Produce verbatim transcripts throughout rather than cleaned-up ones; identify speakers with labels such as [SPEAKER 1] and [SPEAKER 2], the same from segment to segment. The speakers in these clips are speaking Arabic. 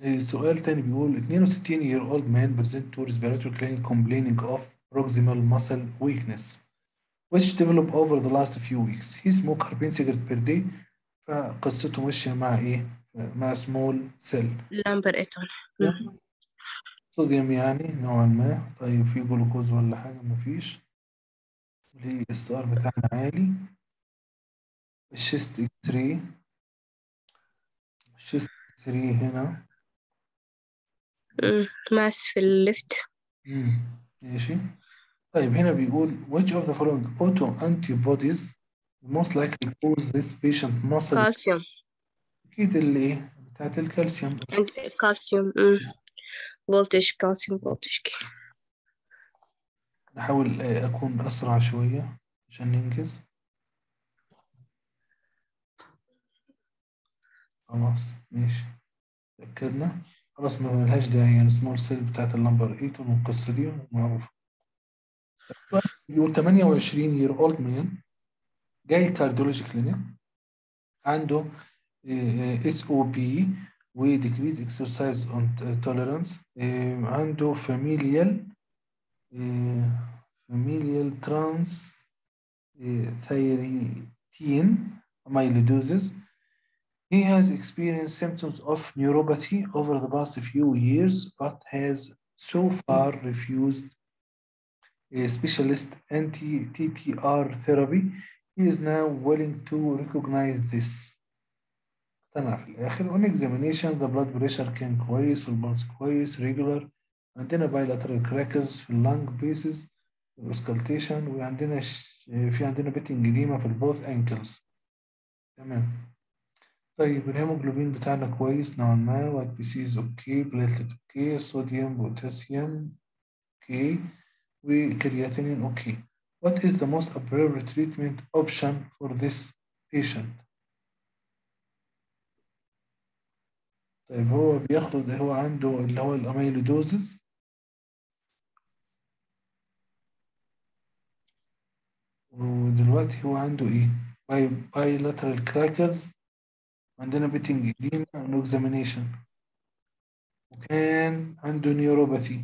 [SPEAKER 1] إيه، سؤال تاني بيقول اثنين وستين year old man present to respiratory clinic complaining of proximal muscle weakness which developed over the last few weeks. He smoked carbine cigarette per day. فقصته ماشية مع ايه؟ مع small cell
[SPEAKER 2] لامبر ايتون.
[SPEAKER 1] صوديوم يعني نوعا ما. طيب في جلوكوز ولا حاجة؟ مفيش. ليه اس ار بتاعنا عالي. الشيست اكس راي، الشيست اكس راي هنا.
[SPEAKER 2] ماس في الليفت.
[SPEAKER 1] مم. ماشي. طيب هنا بيقول which of the following auto antibodies most likely cause this patient muscle.
[SPEAKER 2] كالسيوم.
[SPEAKER 1] أكيد اللي إيه بتاعت الكالسيوم.
[SPEAKER 2] كالسيوم فولتج كالسيوم فولتج.
[SPEAKER 1] نحاول آه، أكون أسرع شوية عشان ننجز. خلاص ماشي، تأكدنا. خلاص ما ملهاش داعي يعني سمول سيل بتاعت اللمبر ايتون والقصة دي معروفة. بيقول ثمانية وعشرين year old man جاي كارديولوجي كلينيك، عنده اس او بي وديكريز اكسرسايز توليرانس، عنده فاميليال فاميليال ترانس ثايريتين amyloidosis. He has experienced symptoms of neuropathy over the past few years but has so far refused a specialist anti-T T R therapy. He is now willing to recognize this. اقتنع في الآخر. on examination the blood pressure كان كويس والبلس كويس regular. عندنا bilateral crackles في اللنج bases والاسكالتيشن، وعندنا ش... في عندنا بيتنج إديمة في البوث ankles. تمام. طيب الهيموجلوبين بتاعنا كويس نوعا ما، وايت بي سيز اوكي، بليتلت اوكي، صوديوم بوتاسيوم اوكي، وكرياتينين اوكي. What is the most appropriate treatment option for this patient؟ طيب هو بياخد، هو عنده اللي هو الاميلودوزز، ودلوقتي هو عنده ايه؟ باي باي لاترال كراكرز، عندنا بيتنج اديما اكزامينيشن، وكان عنده نيوروباثي.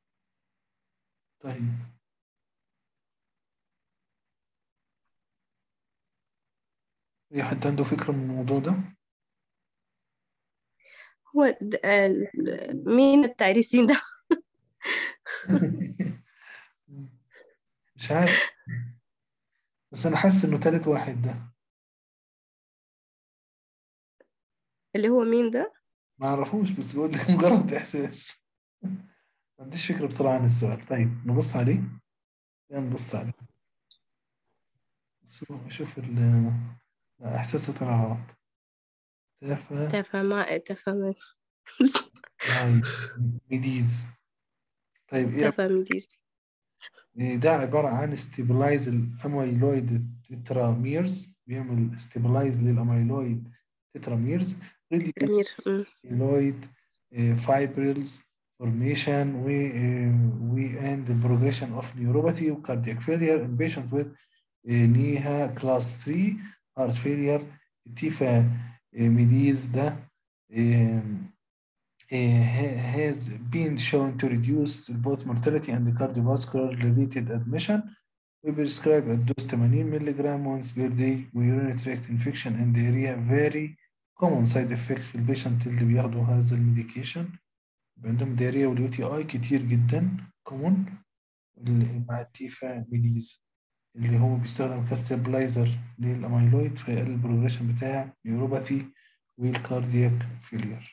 [SPEAKER 1] طيب اي حد عنده فكرة من الموضوع ده؟
[SPEAKER 2] هو د- آه، مين التعريسين ده؟
[SPEAKER 1] مش عارف، بس انا حاسس انه تالت واحد ده.
[SPEAKER 2] اللي هو مين ده؟
[SPEAKER 1] ما اعرفوش بس بقول لك مجرد احساس. ما عنديش فكرة بصراحة عن السؤال. طيب نبص عليه، يعني نبص عليه شوف شوف ال- احساسي طلع غلط. تافه.
[SPEAKER 2] تفهم تفهم
[SPEAKER 1] هاي ميديز. طيب ايه؟
[SPEAKER 2] تفهم دي.
[SPEAKER 1] ده عبارة عن استابلايز الاميلويد تتراميرز، بيعمل استابلايز للاميلويد تتراميرز، ريديوس
[SPEAKER 2] جميل. أمم.
[SPEAKER 1] اميلويد فايبريلز فورميشن و و and the progression of neuropathy و cardiac failure in patients with نيها كلاس ثلاثة heart failure. تيفا ميديز ده has been shown to reduce both mortality and cardiovascular related admission. We prescribe a dose ثمانين ملغ once per day. urinary tract infection and diarrhea very common side effects في البيشنت اللي بياخدوا هذا الميديكيشن. عندهم diarrhea واليو تي اي كتير جدا common مع التيفا ميديز، اللي هو بيستخدم كاستابلايزر للاميلويد فيقلل البروجريشن بتاع نيوروباثي والكاردياك فيلير.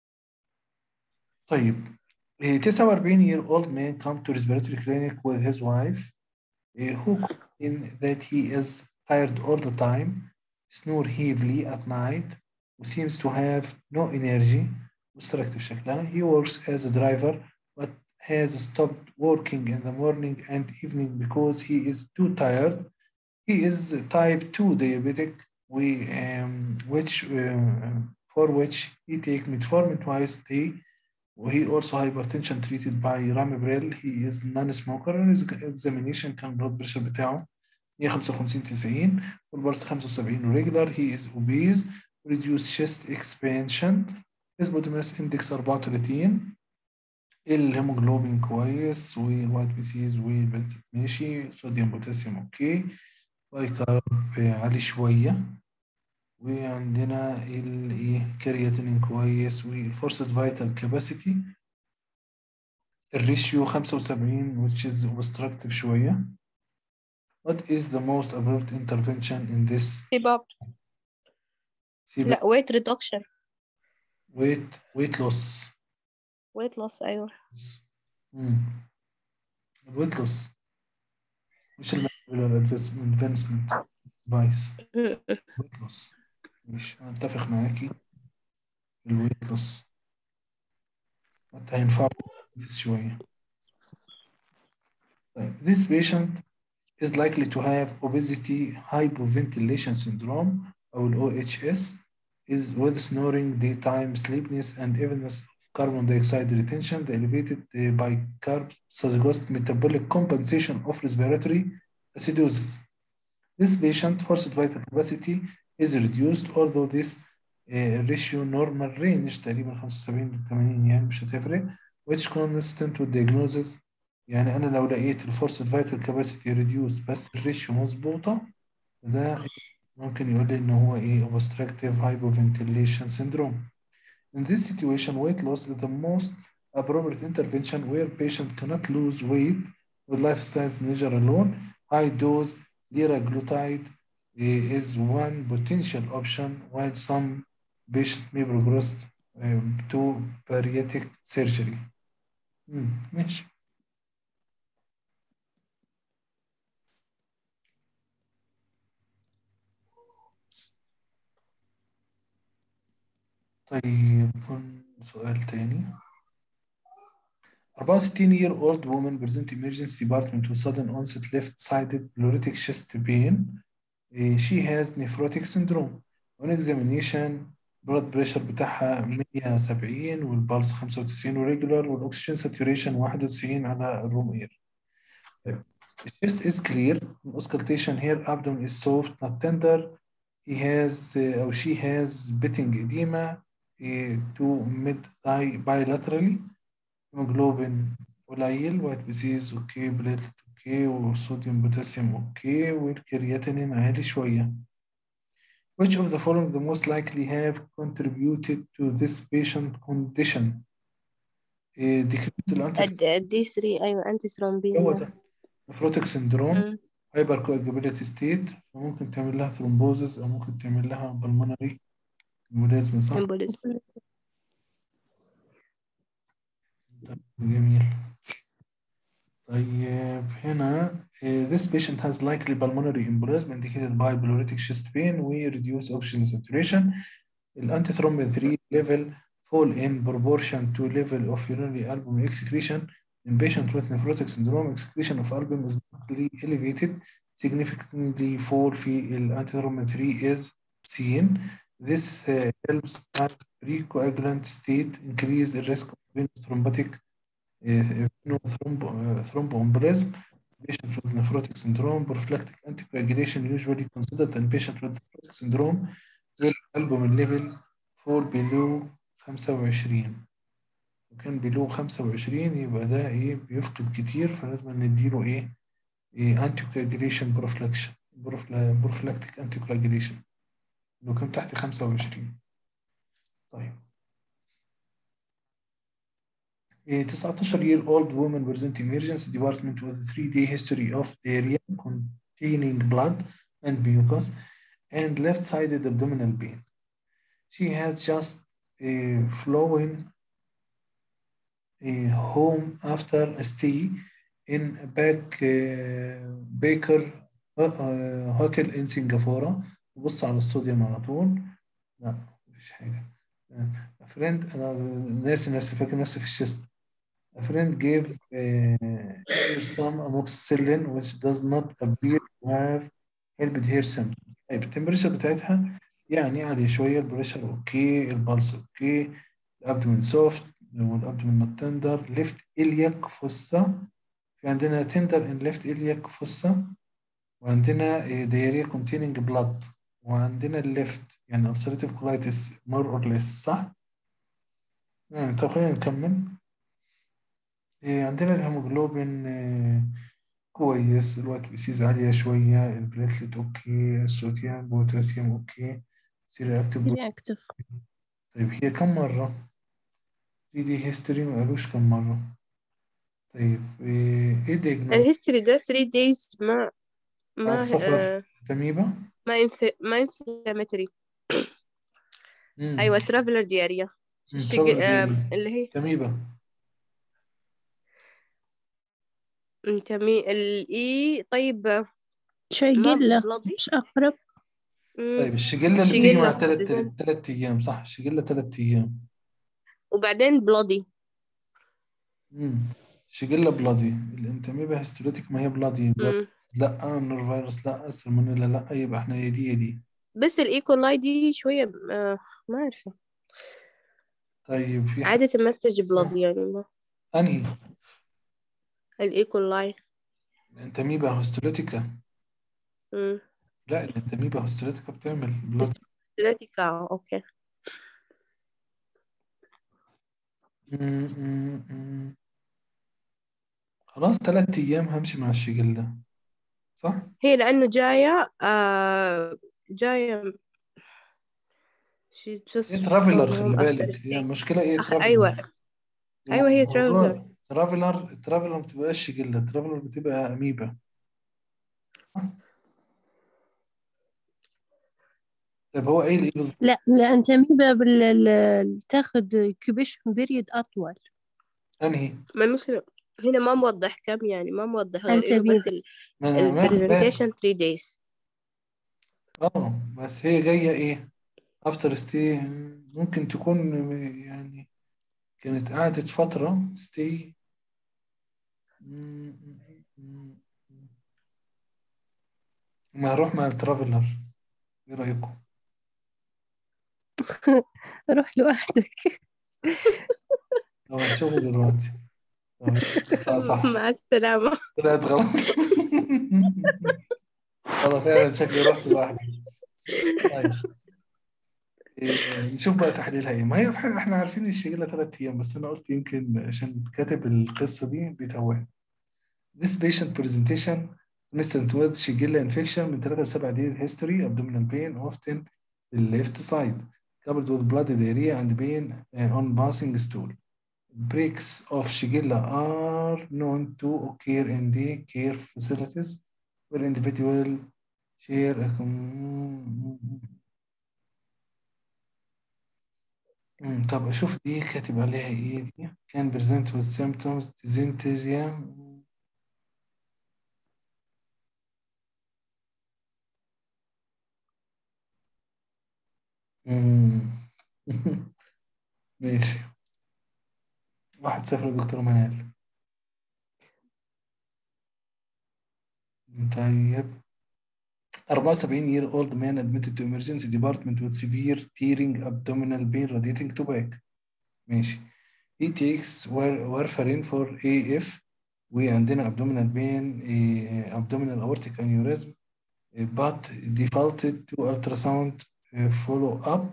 [SPEAKER 1] طيب a تسعة وأربعين year old man come to respiratory clinic with his wife who complain that he is tired all the time, snore heavily at night, seems to have no energy. مستركتف شكلها. He works as a driver but has stopped working in the morning and evening because he is too tired. He is type two diabetic, we, um, which, uh, for which he take metformin twice a day. وهي also hypertension treated by ramipril. He is non-smoker. his examination كان blood pressure بتاعه مية وخمسة وخمسين تسعين والبلس خمسة وسبعين regular. He is obese, reduced chest expansion, his body mass index أربعة وثلاثين، الهيموجلوبين كويس، والوايت بي سيز والبلتيك ماشي، صوديوم بوتاسيوم اوكي، بايكارب عالي شوية، وعندنا الايه كرياتينين كويس، والفورسد فايتال كاباسيتي الريشيو خمسة وسبعين which is obstructive شوية. What is the most appropriate intervention in this
[SPEAKER 2] سيباب.
[SPEAKER 1] سيبا
[SPEAKER 2] لا weight reduction.
[SPEAKER 1] weight weight loss
[SPEAKER 2] weight loss أيوة.
[SPEAKER 1] امم weight loss مش المانيبيولار advancement بايس weight loss. مش أتفق معاكي في الويت لوس، حتى هينفع شوية. طيب this patient is likely to have obesity hypoventilation syndrome أو ال O H S is with snoring, daytime sleepiness and evidence of carbon dioxide retention. The elevated uh, bicarb suggest metabolic compensation of respiratory acidosis. This patient forced vital capacity is reduced although this uh, ratio normal range تقريبا خمسة وسبعين ل ثمانين يعني مش هتفرق which consistent with diagnosis. يعني أنا لو لقيت الفورسد فايتال كاباسيتي ريديوس بس الريشيو مظبوطة ده ممكن يقول لي إن هو إيه obstructive hypoventilation syndrome. In this situation, weight loss is the most appropriate intervention where patient cannot lose weight with lifestyle measure alone. High dose liraglutide eh, is one potential option, while some patients may progress um, to bariatric surgery. مم، ماشي. طيب سؤال تاني. أربعة وستين year old woman present emergency department with sudden onset left-sided pleuritic chest pain. Uh, she has nephrotic syndrome. On examination blood pressure بتاعها مية وسبعين والبلس خمسة وتسعين وريجولار والاكسجين ساتوريشن واحد وتسعين على الروم اير. The chest is clear. Auscultation here abdomen is soft not tender. He has uh, or she has pitting edema uh, to mid thigh bilaterally. hemoglobin قليل، وايت بيسيز اوكي، بليتلت اوكي، وصوديوم بوتاسيوم اوكي، والكرياتينين عالي شوية. Which of the following the most likely have contributed to this patient condition? إيه decrease الانتي
[SPEAKER 2] دي ثلاثة أيوة أنتي ثرومبين
[SPEAKER 1] هو
[SPEAKER 2] يعني.
[SPEAKER 1] ده نفروتك سندروم، هايبر كواجابيلتي ستيت، وممكن تعمل لها ثرومبوزس او ممكن تعمل لها بالمونري امبوليزم صح؟
[SPEAKER 2] embolism.
[SPEAKER 1] جميل. طيب هنا uh, this patient has likely pulmonary embolism indicated by pleuritic chest pain we reduce oxygen saturation. الانتيثرومبين three level fall in proportion to level of urinary album excretion. In patient with nephrotic syndrome excretion of album is markedly elevated, significantly fall في الانتيثرومبين three is seen. This uh, helps at precoagulant state increase the risk of thrombotic thromboembolism. Patient with nephrotic syndrome, prophylactic anticoagulation usually considered in patient with nephrotic syndrome where album level fall below خمسة وعشرين. وكان below خمسة وعشرين يبقى ده ايه بيفقد كتير، فلازم نديله ايه, إيه anticoagulation prophylaxis prophylactic anticoagulation لو كان تحت خمسة وعشرين. طيب A تسعتاشر year old woman present emergency department with a three day history of diarrhea containing blood and mucus and left-sided abdominal pain. She has just uh, flown uh, home after a stay in a back uh, Baker uh, hotel in Singapore. بص على الصوديوم على طول. لا مفيش حاجة. A friend أنا ناسي نفسي فاكر نفسي في الشيست. A friend gave uh, her some amoxicillin which does not appear to have helped her symptoms. طيب التمبريتشر بتاعتها يعني عالية شوية، البريشر اوكي، البلس اوكي، الابدومين سوفت والابدومين نوت تندر، ليفت إلياك فوسا، في عندنا تندر ان ليفت إلياك فوسا، وعندنا دياريا containing blood، وعندنا الليفت يعني ulcerative colitis more or less صح؟ يعني طب خلينا نكمل. إيه عندنا الهيموجلوبين إيه كويس، الوايت بيسيز عالية شوية، البليتلت أوكي، الصوديوم بوتاسيوم أوكي، سيري أكتيف بروتين.
[SPEAKER 3] رياكتيف.
[SPEAKER 1] طيب هي كم مرة؟ دي دي هيستوري ما قالوش كم مرة. طيب إيه إيه ديجنوز؟
[SPEAKER 2] الهيستوري ده ثلاثة days ما
[SPEAKER 1] مع
[SPEAKER 2] ما
[SPEAKER 1] السفر
[SPEAKER 2] آه
[SPEAKER 1] تميمة؟
[SPEAKER 2] ما ينف... ما inflammatory.
[SPEAKER 1] امم
[SPEAKER 2] أيوة traveler diarrhea. شج...
[SPEAKER 1] ترافل
[SPEAKER 2] آه
[SPEAKER 1] ديري
[SPEAKER 2] اللي هي
[SPEAKER 1] تميمة.
[SPEAKER 2] تمي الإي. طيب آه، ما
[SPEAKER 3] شيجلة
[SPEAKER 2] بلادي.
[SPEAKER 3] مش أقرب.
[SPEAKER 1] طيب الشجلة اللي بتيجي مع
[SPEAKER 2] شيجيلا
[SPEAKER 1] ثلاث
[SPEAKER 2] لازم.
[SPEAKER 1] ثلاث أيام صح؟ الشجلة ثلاث أيام.
[SPEAKER 2] وبعدين بلادي.
[SPEAKER 1] امم شجلة بلادي، الانتاميبا هيستوليتيك ما هي بلادي يبقى
[SPEAKER 2] مم.
[SPEAKER 1] لا، النور فيروس لا، السالمونيلا لا، يبقى احنا هي دي هي دي.
[SPEAKER 2] بس الإيكولاي دي شوية آه ما عارفة.
[SPEAKER 1] طيب في حاجة
[SPEAKER 2] عادة ما بتجي بلادي يعني ما.
[SPEAKER 1] انهي؟
[SPEAKER 2] الإيكولاي.
[SPEAKER 1] الانتاميبا هيستوليتيكا.
[SPEAKER 2] مم.
[SPEAKER 1] لا الانتاميبا هيستوليتيكا بتعمل بلاد.
[SPEAKER 2] هيستوليتيكا أوكي.
[SPEAKER 1] مم، مم، مم. خلاص ثلاث ايام همشي مع الشجلة صح؟
[SPEAKER 2] هي لأنه جاية آه جاية she
[SPEAKER 1] هي
[SPEAKER 2] just from
[SPEAKER 1] ترافلر
[SPEAKER 2] home
[SPEAKER 1] خلي
[SPEAKER 2] after
[SPEAKER 1] بالك، هي
[SPEAKER 2] stay.
[SPEAKER 1] المشكلة ايه
[SPEAKER 2] أخ
[SPEAKER 1] ترافلر.
[SPEAKER 2] أيوة. أيوة هي traveler.
[SPEAKER 1] الموضوع ترافلر، الترافلر ما بتبقاش شجلة، الترافلر بتبقى أميبا. طيب هو ايه الايه بالظبط؟
[SPEAKER 3] لا لا، أنت أميبا بال... تاخد كوبيشن بيريد أطول.
[SPEAKER 1] انهي؟
[SPEAKER 2] ما المشكلة هنا ما موضح كم يعني، ما موضح غير
[SPEAKER 3] أنت
[SPEAKER 2] إنه بس
[SPEAKER 3] أميبا.
[SPEAKER 2] ال
[SPEAKER 1] ما انا
[SPEAKER 2] ال
[SPEAKER 1] ماخد بالي.
[SPEAKER 2] presentation three days.
[SPEAKER 1] اه بس هي جاية ايه؟ افتر ستي، ممكن تكون يعني كانت قعدت فترة ستي. ما هروح مع الترافلر، ايه رأيكم؟
[SPEAKER 3] روح لوحدك.
[SPEAKER 1] لو هتشوفوا دلوقتي طب تطلع صح
[SPEAKER 2] مع السلامة.
[SPEAKER 1] طلعت غلط. والله فعلا شكلي رحت لوحدي. طيب إيه نشوف بقى تحليلها ايه. ما هي فعلا احنا عارفين الشجلة ثلاث ايام، بس انا قلت يمكن عشان كاتب القصة دي بيتوه. This patient presentation مثل with Shigella infection من ثلاثة ل سبعة days history, abdominal pain often the left side coupled with bloody diarrhea and pain uh, on passing stool. Breaks of Shigella are known to occur in day care facilities where individual share a com- مم، طب أشوف دي كاتب عليها إيه دي. Can present with symptoms dysentery. مم. ماشي. واحد صفر دكتور منال. طيب أربعة وسبعين year old man admitted to emergency department with severe tearing abdominal pain radiating to back. ماشي. he takes war- warfarin for A F وعندنا abdominal pain eh, abdominal aortic aneurysm eh, but defaulted to ultrasound eh, follow up.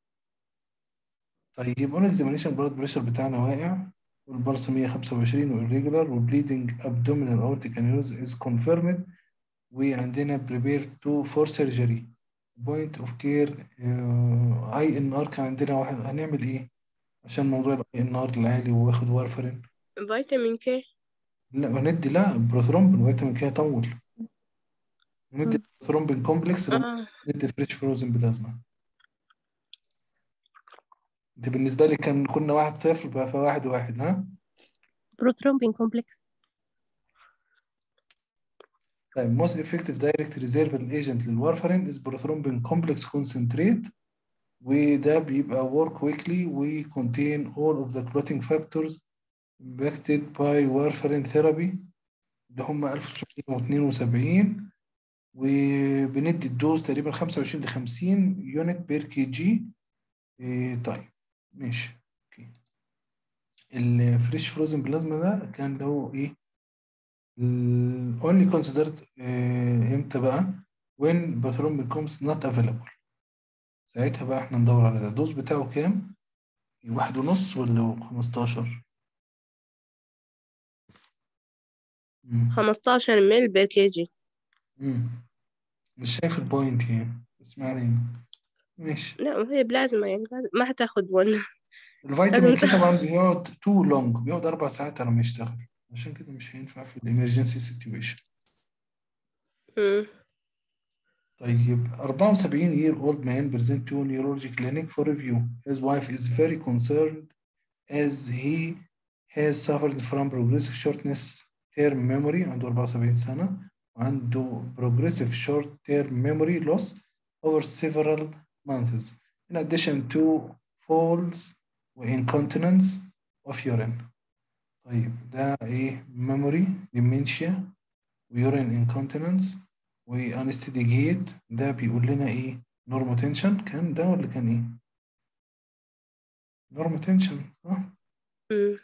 [SPEAKER 1] طيب on examination blood pressure بتاعنا واقع والبلس مية وخمسة وعشرين والريجولار والبليدنج abdominal aortic aneurysm is confirmed وعندنا prepare to for surgery point of care اي ان ار كان عندنا واحد. هنعمل ايه عشان موضوع الاي ان ار العالي واخد وارفرين؟
[SPEAKER 2] فيتامين كي.
[SPEAKER 1] لا وندي لا بروثرومبين فيتامين كي يطول، وندي
[SPEAKER 3] مم.
[SPEAKER 1] بروثرومبين كومبلكس لو
[SPEAKER 2] اه
[SPEAKER 1] ندي فريش فروزن بلازما. انت بالنسبه لي كان كنا واحد صفر بقى فواحد واحد ها.
[SPEAKER 3] بروترومبين كومبلكس.
[SPEAKER 1] طيب most effective direct reserval agent للوارفرين is prothrombin complex concentrate وده بيبقى work quickly و contain all of the clotting factors impacted by warfarin therapy اللي هم ألف وتسعمية واتنين وسبعين وبندي الدوز تقريبا خمسة وعشرين ل خمسين يونت بير كي جي. إيه طيب ماشي اوكي. الفريش فروزن بلازما ده كان له ايه ال- only considered إيه امتى بقى when bathroom becomes not available. ساعتها بقى احنا ندور على ده. الدوز بتاعه كام؟ واحد ونص ولا خمستاشر؟ مم.
[SPEAKER 2] خمستاشر مل بير كي جي.
[SPEAKER 1] مم. مش شايف البوينت يعني، بس ما علينا. ماشي.
[SPEAKER 2] لا وهي بلازما يعني لازم- ما هتاخد ون. لازم
[SPEAKER 1] الفيتامين كي
[SPEAKER 2] تاخد.
[SPEAKER 1] طبعا بيقعد تو لونج، بيقعد أربع ساعات على ما يشتغل، عشان كده مش هينفع في الإمرجنسي سيتويشن.
[SPEAKER 2] مم.
[SPEAKER 1] طيب أربعة وسبعين year old man present to neurology clinic for review. His wife is very concerned as he has suffered from progressive shortness term memory. عنده أربعة وسبعين سنة وعنده progressive short term memory loss over several months in addition to falls وincontinence of urine. طيب ده ايه؟ memory dementia ويورين incontinence وانستيدي جيت. ده بيقول لنا ايه؟ نورموتنشن كان ده ولا كان ايه؟ نورموتنشن صح؟
[SPEAKER 2] مم.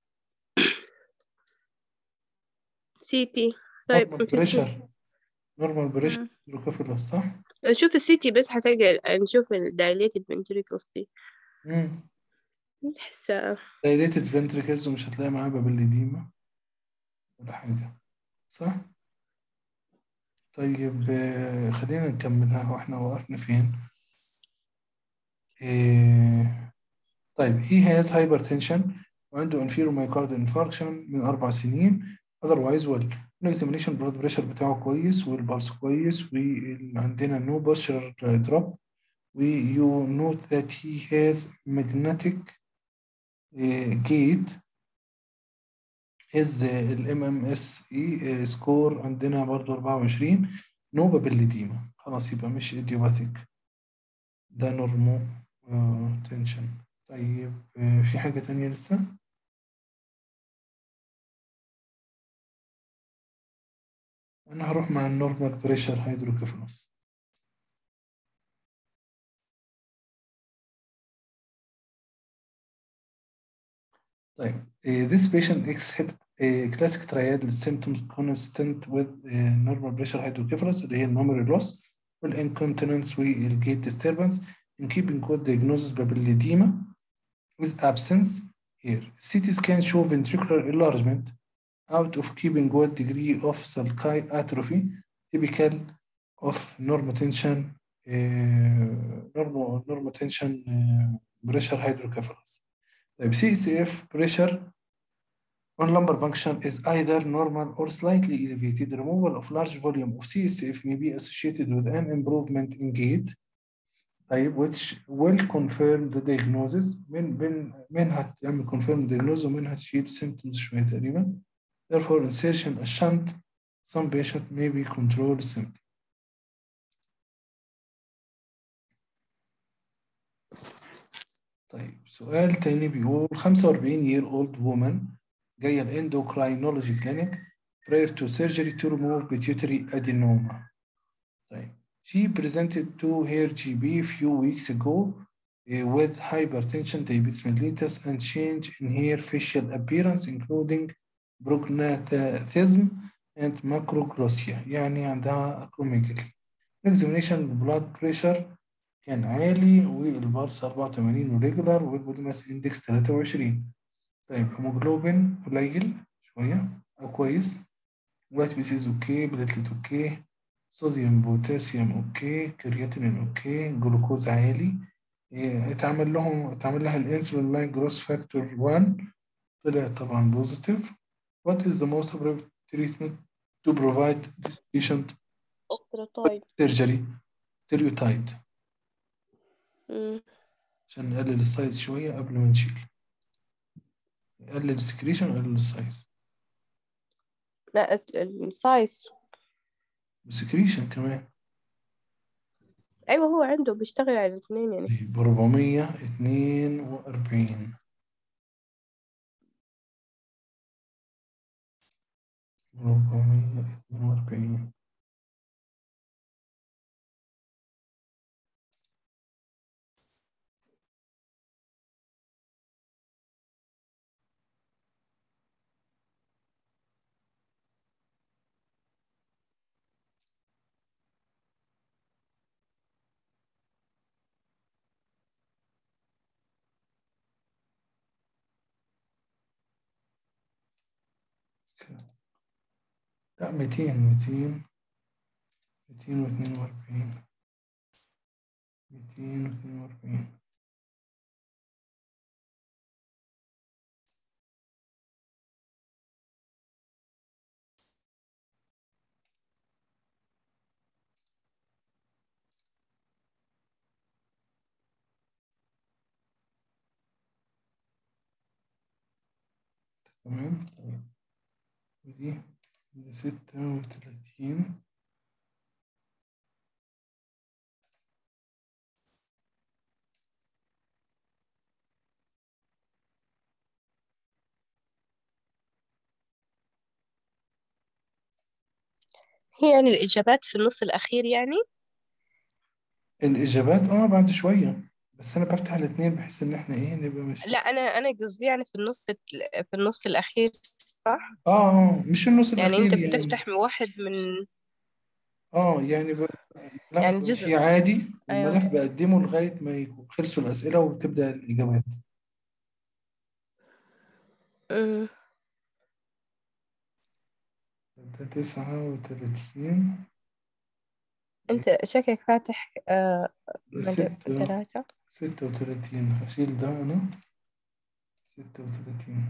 [SPEAKER 2] سي تي. طيب
[SPEAKER 1] نورمال
[SPEAKER 2] في السي.
[SPEAKER 1] بريشر، نورمال بريشر
[SPEAKER 2] مم.
[SPEAKER 1] هيدروكيفالوس صح؟
[SPEAKER 2] نشوف السي تي بس هتلقى نشوف ال dilated ventricles دي.
[SPEAKER 1] امم
[SPEAKER 2] نحسها.
[SPEAKER 1] دايليتد فنتريكلز، ومش هتلاقي معاه بابليديما ولا حاجة صح؟ طيب آه، خلينا نكملها واحنا وقفنا فين؟ إيه... طيب he has hypertension وعنده inferior myocardial infarction من أربع سنين. otherwise well examination blood pressure بتاعه كويس والبلس كويس وعندنا no posture drop و you note that he has magnetic uh, gait. his ال إم إم إس E score عندنا برضو أربعة وعشرين. no بابيليديما، خلاص يبقى مش idiopathic، ده نورمو تنشن. طيب آه، في حاجة تانية لسه؟ أنا هروح مع النورمال بريشر هيدروكيفالوس. طيب uh, this patient exhibit a classic triad symptoms consistent with uh, normal pressure hydrocephalus اللي هي الميموري loss والincontinence والgait disturbance in keeping with diagnosis papilledema with absence here. C T scan show ventricular enlargement out of keeping with degree of sulci atrophy typical of normotension uh, normo, normotension uh, pressure hydrocephalus. طيب C S F pressure on lumbar puncture is either normal or slightly elevated. Removal of large volume of C S F may be associated with an improvement in gait. طيب which will confirm the diagnosis. من من منها تعمل confirm the diagnosis ومنها تشيل symptoms شوية تقريبا. Therefore insertion a shunt some patient may be controlled simply. طيب سؤال تاني بيقول خمسة وأربعين year old woman جاية الاندوكراينولوجي clinic prior to surgery to remove pituitary adenoma. طيب she presented to her G P a few weeks ago uh, with hypertension, diabetes mellitus, and change in her facial appearance including prognathism and macroglossia. يعني عندها acromegaly. examination blood pressure كان عالي والبلس أربعة وثمانين وريجولار والبودي ماس اندكس ثلاثة وعشرين. طيب هيموجلوبين قليل شوية أو كويس، وايت بيسيز اوكي، بليتلت اوكي، صوديوم بوتاسيوم اوكي، كرياتينين اوكي، جلوكوز عالي. إيه، اتعمل لهم اتعمل لها الانسولين لاين جروس فاكتور واحد طلع طبعا بوزيتيف. What is the most appropriate treatment to provide this patient
[SPEAKER 2] أوكتراطايد.
[SPEAKER 1] surgery? تيريوتايد
[SPEAKER 2] مم.
[SPEAKER 1] عشان نقلل السايز شوية قبل ما نشيل، نقلل السكريشن ونقلل السايز
[SPEAKER 2] لا الس- السايز.
[SPEAKER 1] والسكريشن كمان.
[SPEAKER 2] أيوة هو عنده بيشتغل على الاثنين يعني.
[SPEAKER 1] ب أربعمية واتنين وأربعين أربعمية واتنين وأربعين. لا ميتين ميتين ميتين واثنين وأربعين ميتين واثنين وأربعين. تمام. طيب ودي دي ستة وثلاثين.
[SPEAKER 2] هي يعني الإجابات في النص الأخير يعني.
[SPEAKER 1] الإجابات اه بعد شوية، بس أنا بفتح الاتنين بحيث إن إحنا إيه نبقى ماشيين.
[SPEAKER 2] لا أنا أنا قصدي يعني في النص في النص الأخير، صح؟
[SPEAKER 1] اه اه مش النص
[SPEAKER 2] يعني
[SPEAKER 1] الأخير
[SPEAKER 2] أنت
[SPEAKER 1] يعني.
[SPEAKER 2] بتفتح واحد من
[SPEAKER 1] اه يعني ب- الملف
[SPEAKER 2] يعني جزء.
[SPEAKER 1] بمشيه عادي،
[SPEAKER 2] أيوه.
[SPEAKER 1] والملف بقدمه لغاية ما يكون خلصوا الأسئلة وتبدأ الإجابات.
[SPEAKER 2] أمم.
[SPEAKER 1] ده تسعة وتلاتين.
[SPEAKER 2] أنت شكلك فاتح آه مد-
[SPEAKER 1] ستة
[SPEAKER 2] ثلاثة.
[SPEAKER 1] ستة وتلاتين هشيل ده أنا. ستة وتلاتين.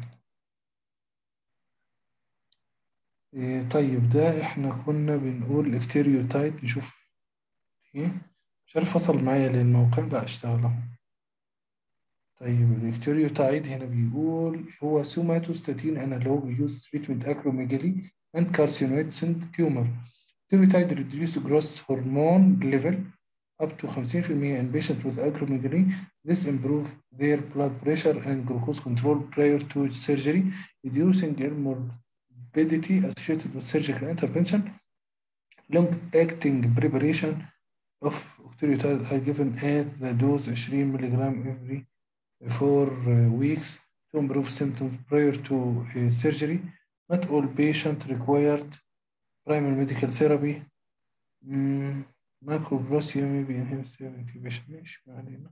[SPEAKER 1] إيه طيب ده إحنا كنا بنقول اكتيريوتايب، نشوف إيه. مش عارف فصل معايا للموقع، لا اشتغل أهو. طيب الاكتيريوتايد هنا بيقول هو سوماتوستاتين انالوج يوز تريتمنت اكروميجالي اند كارسينويد تيومر. اكتيريوتايد reduce gross hormone level up to fifty percent in patients with acromegaly. This improve their blood pressure and glucose control prior to surgery, reducing morbidity associated with surgical intervention. Long-acting preparation of octreotide are given at the dose twenty milligrams every for uh, weeks to improve symptoms prior to uh, surgery. Not all patients required primary medical therapy. Mm, macroglossia maybe inhibits activation. ماشي ما علينا.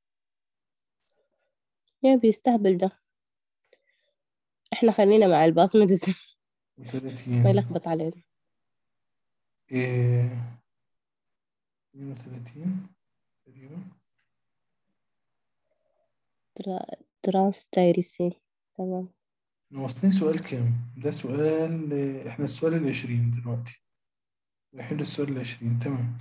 [SPEAKER 3] يا بيستهبل ده، احنا خلينا مع الباسمتي ما
[SPEAKER 1] وثلاثين.
[SPEAKER 3] يلخبط علينا.
[SPEAKER 1] إيه اثنين وثلاثين تقريبا.
[SPEAKER 3] ترا... ترانس تايريسين. تمام.
[SPEAKER 1] احنا واصلين سؤال كام؟ ده سؤال آه، احنا السؤال العشرين دلوقتي، رايحين للسؤال العشرين. تمام.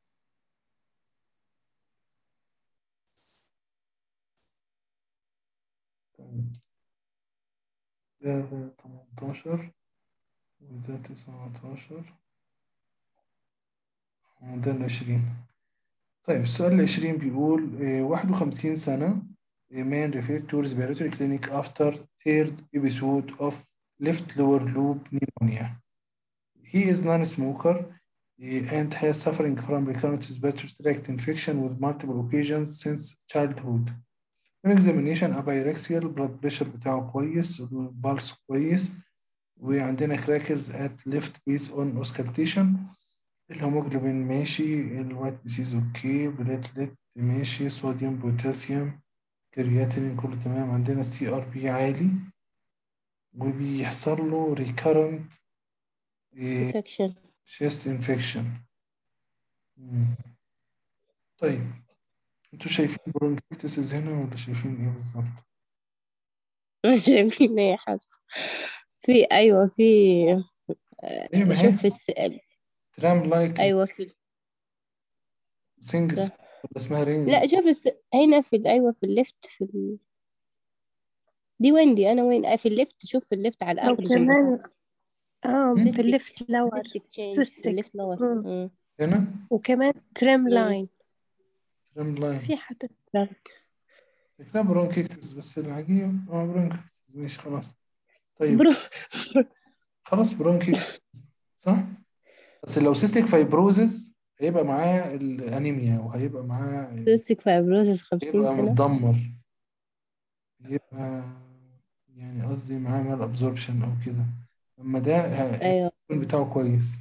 [SPEAKER 1] تمام. ده ده تمنتاشر وده تسعتاشر وده العشرين. طيب السؤال العشرين بيقول آه، واحد وخمسين سنة a man referred to respiratory clinic after third episode of left lower lobe pneumonia. He is non-smoker uh, and has suffering from recurrent respiratory tract infection with multiple occasions since childhood. On examination apyrexial blood pressure بتاعه كويس والبلس كويس، وعندنا crackers at left base on auscultation. الهيموجلوبين ماشي، الوايت ديسيز اوكي، بليتلت ماشي، صوديوم بوتاسيوم كرياتينين كله تمام. عندنا السي ار بي عالي، وبيحصل له ريكارنت
[SPEAKER 3] انفكشن.
[SPEAKER 1] شيست انفكشن. طيب انتوا شايفين برونكيتسز هنا ولا شايفين ايه بالظبط؟
[SPEAKER 3] مش شايفين اي حاجة. في ايوه في
[SPEAKER 1] ايه ما هي
[SPEAKER 3] شوف في السؤال.
[SPEAKER 1] ترام لايك
[SPEAKER 3] ايوه في
[SPEAKER 1] سينجز
[SPEAKER 3] ده.
[SPEAKER 1] ولا اسمها رينج؟
[SPEAKER 3] لا شوف الس... هنا في ال- ايوه في الليفت في ال... دي وين دي انا وين آه، في الليفت. شوف في الليفت على
[SPEAKER 4] أو
[SPEAKER 3] اخر جنب.
[SPEAKER 4] كمان اه في
[SPEAKER 1] هم؟
[SPEAKER 3] سيستك
[SPEAKER 4] الليفت لور
[SPEAKER 3] سيستك تشينج في
[SPEAKER 4] سيستك.
[SPEAKER 3] الليفت لور.
[SPEAKER 1] هنا
[SPEAKER 4] وكمان تريم لاين
[SPEAKER 1] ترام لاين
[SPEAKER 4] في حتى.
[SPEAKER 1] شكلها برونكيتس، بس العجيب اه برونكيتس. ماشي خلاص. طيب
[SPEAKER 3] برو
[SPEAKER 1] خلاص برونكيتس صح. بس لو سيستيك فايبروزز هيبقى معاه الانيميا، وهيبقى معاه
[SPEAKER 3] سيستك فايبروزس خمسين
[SPEAKER 1] هيبقى
[SPEAKER 3] سنة.
[SPEAKER 1] متدمر، يبقى يعني قصدي معاه مال ابزوربشن او كده. اما ده ه-
[SPEAKER 3] ايوه
[SPEAKER 1] الكون بتاعه كويس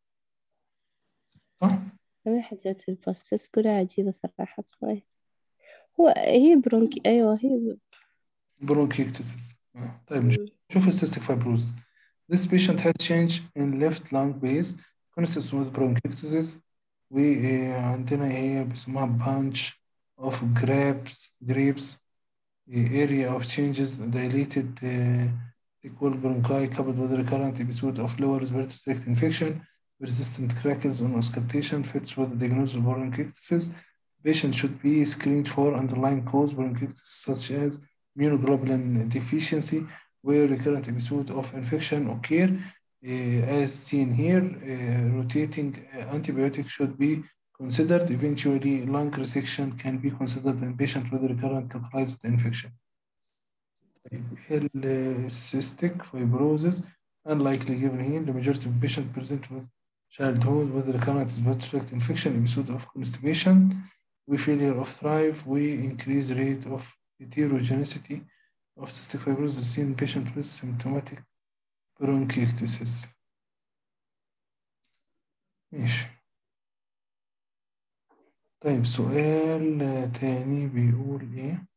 [SPEAKER 1] صح.
[SPEAKER 3] هذه حاجات الباستس كلها عجيبة صراحة شوي. هو هي برونكي أيوة هي ب...
[SPEAKER 1] برونكيكتسس. طيب نشوف
[SPEAKER 3] مم.
[SPEAKER 1] نشوف السيستيك فايبروزز. This patient has change in left lung base consistent with bronchiectasis. وعندنا هي بيسموها bunch of grapes grapes area of changes dilated uh, equal bronchi coupled with recurrent episode of lower respiratory tract infection, persistent crackles on auscultation fits with the diagnosis of bronchiectasis. Patient should be screened for underlying cause bronchiectasis such as immunoglobulin deficiency, where recurrent episode of infection occur. Uh, as seen here, uh, rotating uh, antibiotic should be considered. Eventually, lung resection can be considered in patient with recurrent localized infection. Cystic fibrosis, unlikely given here. The majority of patients present with childhood with recurrent respiratory tract infection, episode of constipation, we failure of thrive, we increase rate of heterogeneity of cystic fibrosis seen in patient with symptomatic bronchiectasis. ماشي. طيب سؤال تاني بيقول ايه؟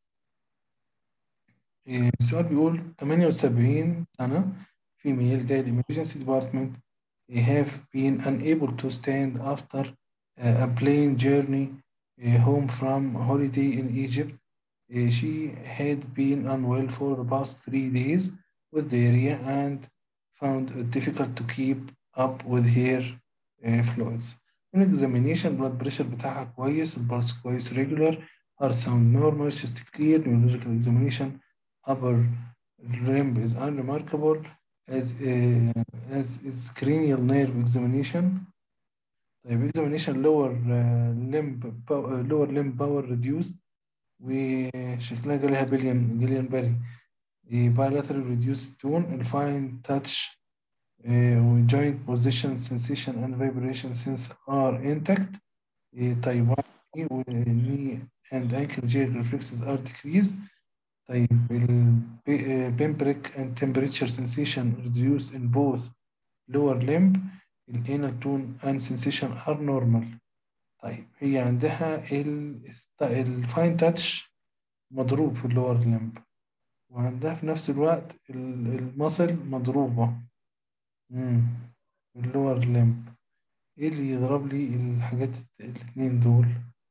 [SPEAKER 1] إيه، السؤال بيقول ثمانية وسبعين سنة female guide emergency department have been unable to stand after a plane journey home from holiday in Egypt. She had been unwell for the past three days with diarrhea and found it difficult to keep up with her uh, fluids. On examination blood pressure بتاعها كويس, البلس كويس regular, heart sound normal, chest clear, neurological examination, upper limb is unremarkable, as uh, as is cranial nerve examination. طيب examination lower uh, limb power, lower limb power reduced وشكلها جالها بليون جليان باري. bilateral reduced tone, fine touch uh, joint position sensation and vibration sense are intact. type one knee and ankle joint reflexes are decreased. طيب pimprick and temperature sensation reduced in both lower limb. الانal tone and sensation are normal. طيب هي عندها الفاين تاتش مضروب في اللور لمب, وعندها في نفس الوقت المصل مضروبة امم اللور لمب. ايه اللي يضرب لي الحاجات الاثنين دول؟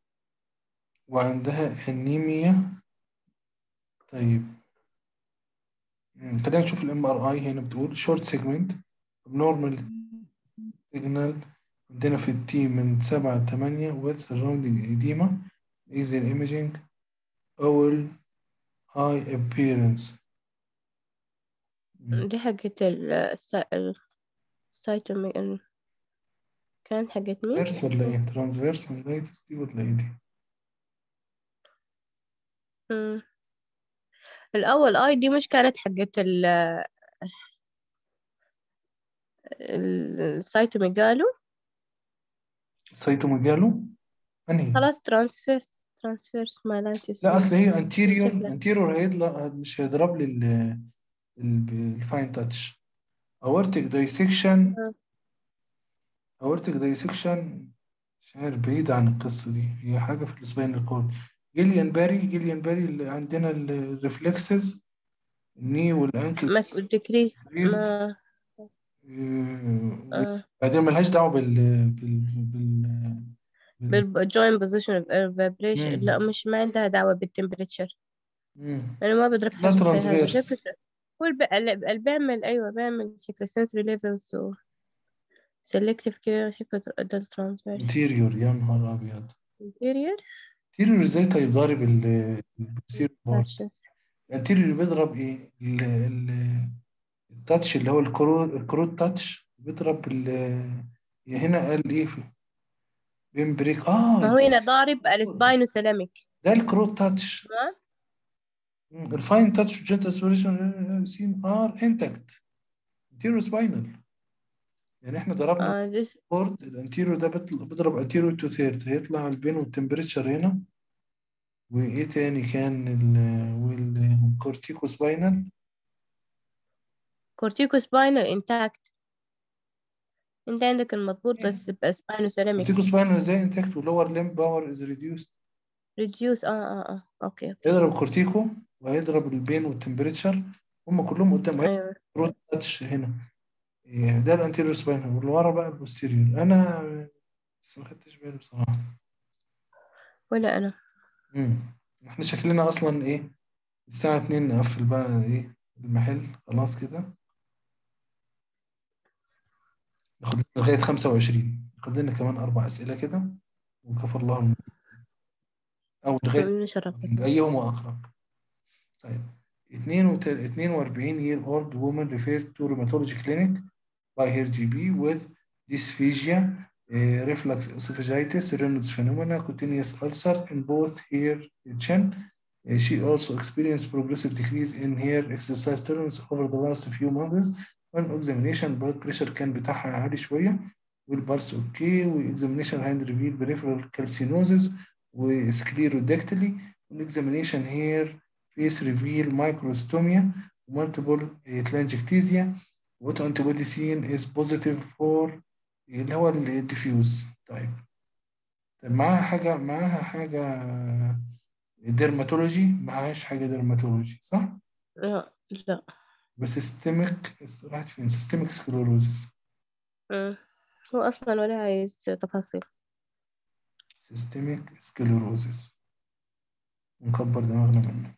[SPEAKER 1] وعندها انيميا. طيب خلينا نشوف الام ار اي. هنا بتقول شورت سيجمنت نورمال سيجنال عندنا في التي من سبعة لثمانية with surrounding edema is an imaging owl eye appearance.
[SPEAKER 3] دي حاجة ال السايتومي كان حاجة مين؟
[SPEAKER 1] ترانسفيرس ولا ايه؟ ترانسفيرس ميلايتس دي ولا ايه دي؟
[SPEAKER 3] مم. الأول اي دي مش كانت حاجة ال السايتوميجالو.
[SPEAKER 1] سايتوميجالو انهي؟
[SPEAKER 3] خلاص ترانسفيرس ترانسفيرس مايلايتس.
[SPEAKER 1] لا اصل هي انتيريور
[SPEAKER 3] شكلها.
[SPEAKER 1] انتيريور هيطلع مش هيضرب لي الفاين تاتش. اورتيك دايسكشن اورتيك دايسكشن مش عارف, بعيد عن القصه دي, هي حاجه في السباينال كورد. جيليان باري جيليان باري اللي عندنا الريفلكسز الني والانكل
[SPEAKER 3] ما ديكريس ما
[SPEAKER 1] آه. بعدين ملهاش دعوه بال بال بال
[SPEAKER 3] بالجوين بوزيشن اوف اير فايبريشن. لا مش ما عندها دعوة بالتمبريتشر. انا ما بضرب
[SPEAKER 1] لا
[SPEAKER 3] حاجة في هذا
[SPEAKER 1] ترانسفيرس.
[SPEAKER 3] شكل. هو اللي بيعمل ايوه بيعمل شكل sensory levels و selective care شكل ده الترانسفيرس.
[SPEAKER 1] انتيريور يا نهار ابيض.
[SPEAKER 3] interior
[SPEAKER 1] انتيريور ازاي؟ طيب ضارب البوستيريور بارت. الانتيريور بيضرب ايه؟ التاتش اللي هو الكرو الكروت تاتش بيضرب ال هنا قال ايه في بين بريك. اه
[SPEAKER 3] ما هو هنا ضارب السباينو سلاميك
[SPEAKER 1] ده الكروت تاتش. الفاين تاتش جنت اسبريشن سين ار انتكت انتيريور سباينال. يعني احنا ضربنا
[SPEAKER 3] آه
[SPEAKER 1] بورد الانتيريور ده بيضرب انتيريور تو ثيرد, هيطلع البين والتمبريتشر هنا. وايه تاني كان والكورتيكو سباينال
[SPEAKER 3] كورتيكو سباينال انتاكت. انت عندك المضبوط بس سباينو سلاميك.
[SPEAKER 1] كورتيكو سباينال ازاي انتاكت واللور ليمب باور از ريديوسد.
[SPEAKER 3] ريديوس اه اه اه اوكي اوكي.
[SPEAKER 1] هيضرب كورتيكو وهيضرب البين والتمبريتشر, هم كلهم قدام.
[SPEAKER 3] ايوه
[SPEAKER 1] كروت تاتش هنا إيه، ده الانتيريور سباين، واللي ورا بقى البوستيريور. انا بس ما خدتش بالي بصراحة.
[SPEAKER 3] ولا أنا.
[SPEAKER 1] امم احنا شكلنا اصلا ايه، الساعة اتنين نقفل بقى ايه المحل خلاص كده. ناخد لنا لغاية خمسة وعشرين، ناخد لنا كمان أربع أسئلة كده وكفى الله المؤمنين. أو لغاية
[SPEAKER 3] نشرف.
[SPEAKER 1] أيهما أقرب. طيب اتنين وتل- اتنين وأربعين year old woman referred to rheumatology clinic by her G P with dysphagia, uh, reflux esophagitis, Reynolds phenomena, cutaneous ulcer in both her chin. Uh, she also experienced progressive decrease in her exercise tolerance over the last few months. On examination blood pressure كان بتاعها عالي شوية، والبلس اوكي، والاكزامينيشن هاند ريفيل بريفرال كالسينوزز وسكليرودكتلي، والاكزامينيشن هير فيس ريفيل مايكروستوميا ومالتيبل تلانجكتيزيا. وات انتي بودي سين از بوزيتيف فور اللي هو الديفيوز. طيب طيب معاها حاجة، معاها حاجة ديرماتولوجي؟ معهاش حاجة ديرماتولوجي صح؟
[SPEAKER 3] لا لا.
[SPEAKER 1] بس سيستميك، راحت فين؟ سيستميك سكلوروزس.
[SPEAKER 3] مم. هو أصلا ولا عايز تفاصيل.
[SPEAKER 1] سيستميك سكلوروزس، نكبر دماغنا منه.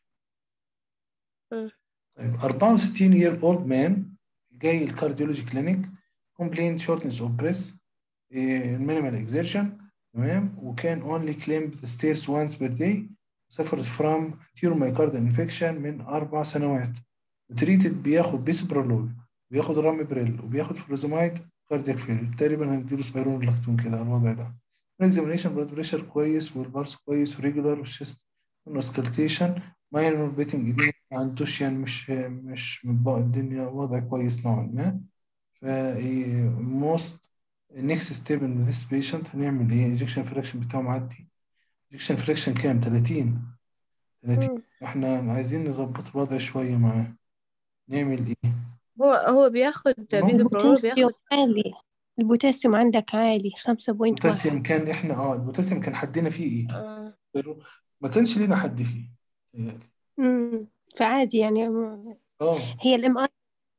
[SPEAKER 3] مم.
[SPEAKER 1] طيب أربعة وستين year old man جاي الكارديولوجي كلينيك، complained shortness of breath, eh, minimal exertion، تمام، وكان only climbed the stairs once per day، suffers from anterior myocardial infection من أربع سنوات، وتريتد بياخد بيسبرولول، بياخد رامبريل، وبياخد فلوزامايد، كاردياك فيلر. تقريبا هنديله سبايرون لاكتون كده على الوضع ده. الاكزامينيشن بلاد بريشر كويس، والبارس كويس وريجولار، والشيست اسكالتيشن ماينور بيتنج ايديما، ما عندوش يعني مش مش مطبق الدنيا، وضع كويس نوعا ما. ف most next step in this patient هنعمل ايه؟ injection fraction بتاعه معدي. injection fraction كام؟ تلاتين. تلاتين.
[SPEAKER 4] مم.
[SPEAKER 1] احنا عايزين نظبط الوضع شوية معاه. نعمل ايه؟
[SPEAKER 3] هو هو بياخد بيزوبرولول،
[SPEAKER 4] البوتاسيوم
[SPEAKER 3] بياخد.
[SPEAKER 4] عالي، البوتاسيوم عندك عالي خمسة بوينت واحد.
[SPEAKER 1] البوتاسيوم كان احنا اه البوتاسيوم كان حدنا فيه ايه؟
[SPEAKER 3] آه.
[SPEAKER 1] ما كانش لينا حد فيه يعني.
[SPEAKER 4] امم فعادي يعني.
[SPEAKER 1] اه
[SPEAKER 4] هي الام اي.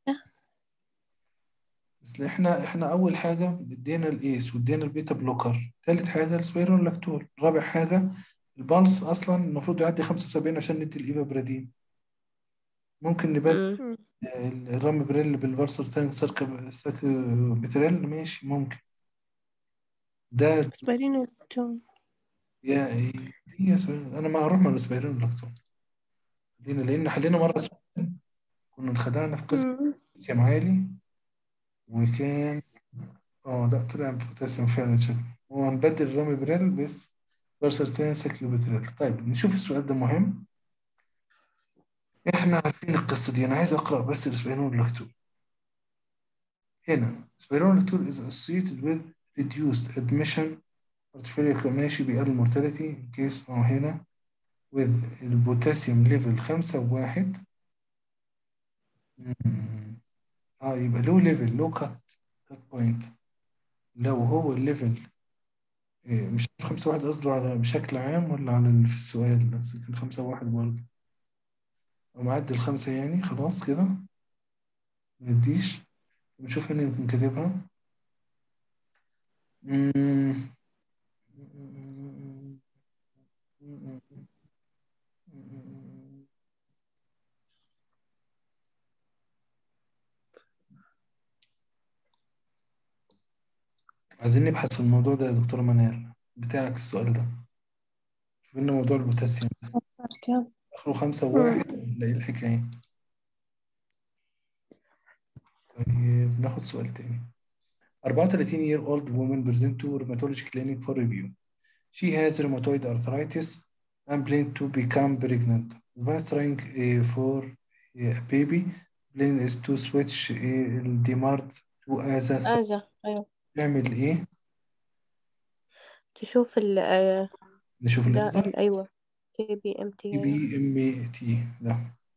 [SPEAKER 1] بس احنا احنا اول حاجه ادينا الايس وادينا البيتا بلوكر، ثالث حاجه السبيرون لاكتول، رابع حاجه البلس اصلا المفروض يعدي خمسة وسبعين عشان ندي الايفابرادين. ممكن نبدل
[SPEAKER 3] مم.
[SPEAKER 1] الرام بريل بالفارسر تانك سارك ساك بتريل، ماشي ممكن. ده
[SPEAKER 4] سبارين والتون.
[SPEAKER 1] يا دي يا سبيرون. انا ما اروح مع السبيرون لاكتول لان لان حلينا مره سؤال كنا انخدعنا في قسم
[SPEAKER 4] مم.
[SPEAKER 1] بوتاسيوم عالي، وكان اه لا طلع بوتاسيوم فعلا شكله. هو هنبدل الرامي بريل بس فارسرتين ساكيوبيتريل. طيب نشوف السؤال ده مهم. احنا عارفين القصة دي، انا عايز اقرأ بس السبيرون لاكتول. هنا سبيرون لاكتول is associated with reduced admission portfolio، ماشي بيقلل mortality in case اه هنا with البوتاسيوم ليفل خمسة وواحد. مم. اه يبقى لو ليفل لو كات كات بوينت. لو هو الليفل إيه، مش عارف خمسة واحد قصده على بشكل عام ولا على اللي في السؤال، بس كان خمسة واحد برضه أو معدي الخمسة يعني. خلاص كده منديش. نشوف هنا يمكن كاتبها. مم. عايزين نبحث في الموضوع ده يا دكتورة منال، بتاعك السؤال ده. شوف لنا موضوع البوتاسيوم ده. آخره خمسة
[SPEAKER 4] مم.
[SPEAKER 1] وواحد ولا إيه الحكاية؟ طيب ناخد سؤال تاني. أربعة وثلاثين year old woman present to rheumatology clinic for review. She has rheumatoid arthritis and plan to become pregnant. Advanced trying uh, for uh, a baby. Plan is to switch uh, الديمارد to أزاث.
[SPEAKER 3] أجا أيوة.
[SPEAKER 1] نعمل إيه؟
[SPEAKER 3] تشوف ال آه،
[SPEAKER 1] نشوف
[SPEAKER 3] ده
[SPEAKER 1] الإنزيم.
[SPEAKER 3] ال أيوة كي بي إم تي.
[SPEAKER 1] بي ام تي ده.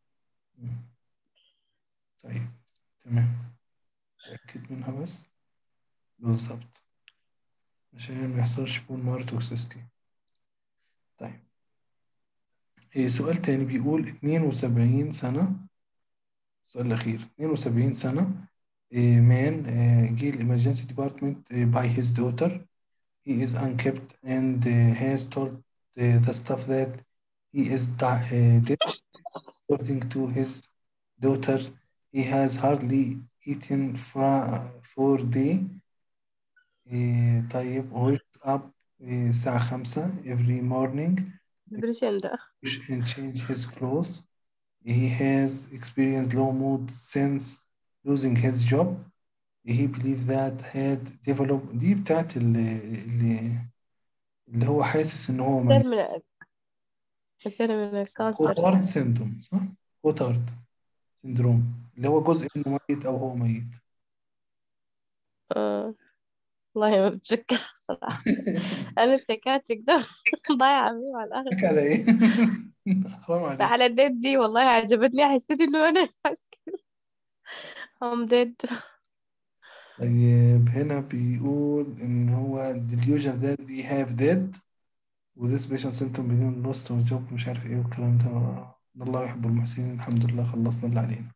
[SPEAKER 1] طيب تمام، أتأكد منها بس بالظبط عشان ما يحصلش بون مار توكسيستي. طيب إيه سؤال تاني بيقول اتنين وسبعين سنة. السؤال الأخير اتنين وسبعين سنة، a man uh, جه emergency department uh, by his daughter. He is unkept and uh, has told uh, the staff that he is di- uh, dead. According to his daughter, he has hardly eaten for for day. Uh, طيب wakes up uh, الساعة خمسة every morning,
[SPEAKER 3] depression ده.
[SPEAKER 1] wash and change his clothes. He has experienced low mood since losing his job. He believed that had developed دي بتاعت اللي, اللي, اللي هو حاسس إن هو ميت.
[SPEAKER 3] terminal terminal cancer.
[SPEAKER 1] كوتارد سيندروم صح؟ كوتارد سيندروم اللي هو جزء منه ميت أو هو ميت.
[SPEAKER 3] آه. والله ما بتذكر صراحة. أنا السكاتريك ده ضايعة بيه على الآخر.
[SPEAKER 1] على إيه؟ حرام عليك.
[SPEAKER 3] على الديت دي والله عجبتني، حسيت إنه أنا I'm dead.
[SPEAKER 1] طيب هنا بيقول إن هو delusion that we have dead و this patient symptom بيقول lost of job مش عارف إيه والكلام ده. الله يحب المحسنين. الحمد لله خلصنا اللي علينا.